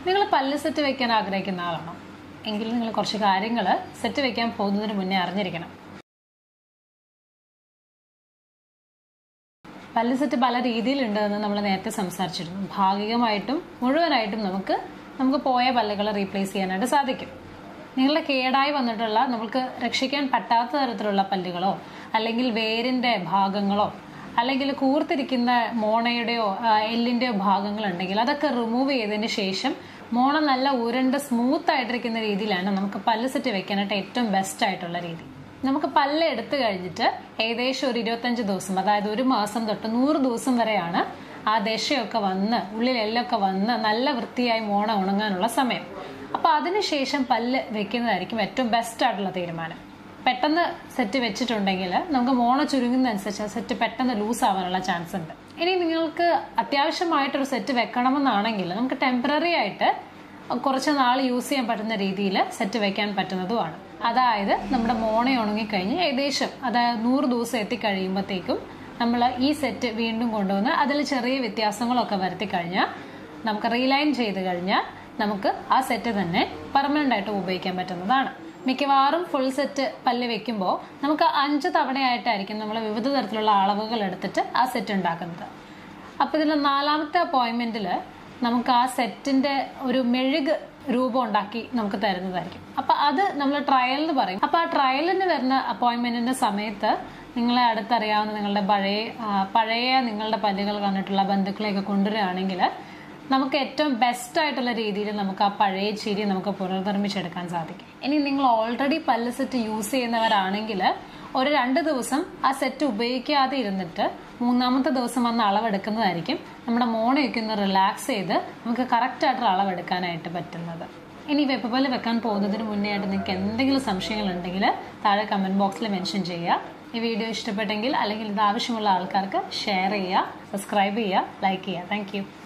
നിങ്ങൾ പല്ല് സെറ്റ് വെക്കാൻ ആഗ്രഹിക്കുന്ന ആളാണോ? എങ്കിൽ നിങ്ങൾ കുറച്ച് കാര്യങ്ങൾ സെറ്റ് വെക്കാൻ പോകുന്നതിന് മുന്നേ അറിഞ്ഞിരിക്കണം. പല്ല് സെറ്റ് പല രീതിയിലുണ്ടെന്ന് നമ്മൾ നേരത്തെ സംസാരിച്ചിരുന്നു. ഭാഗികമായിട്ടും മുഴുവനായിട്ടും നമുക്ക് പോയ പല്ലുകൾ റീപ്ലേസ് ചെയ്യാനായിട്ട് സാധിക്കും. നിങ്ങളുടെ കേടായി വന്നിട്ടുള്ള നമുക്ക് രക്ഷിക്കാൻ പറ്റാത്ത തരത്തിലുള്ള പല്ലുകളോ അല്ലെങ്കിൽ വേരിന്റെ ഭാഗങ്ങളോ അല്ലെങ്കിൽ കൂർത്തിരിക്കുന്ന മോണയുടെയോ എല്ലിന്റെയോ ഭാഗങ്ങൾ ഉണ്ടെങ്കിൽ അതൊക്കെ റിമൂവ് ചെയ്തതിന് ശേഷം മോണ നല്ല ഉരുണ്ട് സ്മൂത്ത് ആയിട്ടിരിക്കുന്ന രീതിയിലാണ് നമുക്ക് പല്ല് സെറ്റ് വെക്കാനായിട്ട് ഏറ്റവും ബെസ്റ്റ് ആയിട്ടുള്ള രീതി. നമുക്ക് പല്ല് എടുത്തു കഴിഞ്ഞിട്ട് ഏകദേശം ഒരു 25 ദിവസം, അതായത് 1 മാസം തൊട്ട് 100 ദിവസം വരെയാണ് ആ ദശയൊക്കെ വന്ന് ഉള്ളിലെല്ലൊക്കെ വന്ന് നല്ല വൃത്തിയായി മോണ ഉണങ്ങാനുള്ള സമയം. അപ്പൊ അതിനുശേഷം പല്ല് വെക്കുന്നതായിരിക്കും ഏറ്റവും ബെസ്റ്റ് ആയിട്ടുള്ള തീരുമാനം. പെട്ടെന്ന് സെറ്റ് വെച്ചിട്ടുണ്ടെങ്കിൽ നമുക്ക് മോണ ചുരുങ്ങുന്നതനുസരിച്ച് ആ സെറ്റ് പെട്ടെന്ന് ലൂസ് ആവാനുള്ള ചാൻസ് ഉണ്ട്. ഇനി നിങ്ങൾക്ക് അത്യാവശ്യമായിട്ടൊരു സെറ്റ് വെക്കണമെന്നാണെങ്കിൽ നമുക്ക് ടെമ്പററി ആയിട്ട് കുറച്ച് നാൾ യൂസ് ചെയ്യാൻ പറ്റുന്ന രീതിയിൽ സെറ്റ് വെക്കാൻ പറ്റുന്നതുമാണ്. അതായത് നമ്മുടെ മോണ ഉണങ്ങിക്കഴിഞ്ഞ് ഏകദേശം അതായത് 100 ദിവസം എത്തിക്കഴിയുമ്പോഴത്തേക്കും നമ്മൾ ഈ സെറ്റ് വീണ്ടും കൊണ്ടുവന്ന് അതിൽ ചെറിയ വ്യത്യാസങ്ങളൊക്കെ വരുത്തി കഴിഞ്ഞാൽ നമുക്ക് റീലൈൻ ചെയ്ത് കഴിഞ്ഞാൽ നമുക്ക് ആ സെറ്റ് തന്നെ പെർമനന്റ് ആയിട്ട് ഉപയോഗിക്കാൻ പറ്റുന്നതാണ്. മിക്കവാറും ഫുൾ സെറ്റ് പല്ല് വെക്കുമ്പോൾ നമുക്ക് 5 തവണയായിട്ടായിരിക്കും നമ്മൾ വിവിധ തരത്തിലുള്ള അളവുകൾ എടുത്തിട്ട് ആ സെറ്റ് ഉണ്ടാക്കുന്നത്. അപ്പൊ ഇതിൽ 4ാമത്തെ അപ്പോയിന്റ്മെന്റിൽ നമുക്ക് ആ സെറ്റിന്റെ ഒരു മെഴുക് രൂപം ഉണ്ടാക്കി നമുക്ക് തരുന്നതായിരിക്കും. അപ്പൊ അത് നമ്മൾ ട്രയൽ എന്ന് പറയും. അപ്പൊ ആ ട്രയലിന് വരുന്ന അപ്പോയിന്റ്മെന്റിന്റെ സമയത്ത് നിങ്ങളെ അടുത്തറിയാവുന്ന നിങ്ങളുടെ പഴയ നിങ്ങളുടെ പല്ലുകൾ കണ്ടിട്ടുള്ള ബന്ധുക്കളെയൊക്കെ കൊണ്ടുവരികയാണെങ്കിൽ നമുക്ക് ഏറ്റവും ബെസ്റ്റ് ആയിട്ടുള്ള രീതിയിൽ നമുക്ക് ആ പഴയ ചിരി നമുക്ക് പുനർനിർമ്മിച്ചെടുക്കാൻ സാധിക്കും. ഇനി നിങ്ങൾ ഓൾറെഡി പല്ല് സെറ്റ് യൂസ് ചെയ്യുന്നവരാണെങ്കിൽ ഒരു 2 ദിവസം ആ സെറ്റ് ഉപയോഗിക്കാതെ ഇരുന്നിട്ട് 3ാമത്തെ ദിവസം വന്ന് അളവെടുക്കുന്നതായിരിക്കും നമ്മുടെ മോണയൊക്കെ ഒന്ന് റിലാക്സ് ചെയ്ത് നമുക്ക് കറക്റ്റ് ആയിട്ടുള്ള അളവെടുക്കാനായിട്ട് പറ്റുന്നത്. ഇനി വെപ്പപ്പല്ല് വെക്കാൻ പോകുന്നതിന് മുന്നേ ആയിട്ട് നിങ്ങൾക്ക് എന്തെങ്കിലും സംശയങ്ങൾ ഉണ്ടെങ്കിൽ താഴെ കമന്റ് ബോക്സിൽ മെൻഷൻ ചെയ്യുക. ഈ വീഡിയോ ഇഷ്ടപ്പെട്ടെങ്കിൽ അല്ലെങ്കിൽ ഇത് ആവശ്യമുള്ള ആൾക്കാർക്ക് ഷെയർ ചെയ്യുക, സബ്സ്ക്രൈബ് ചെയ്യുക, ലൈക്ക് ചെയ്യുക. Thank U.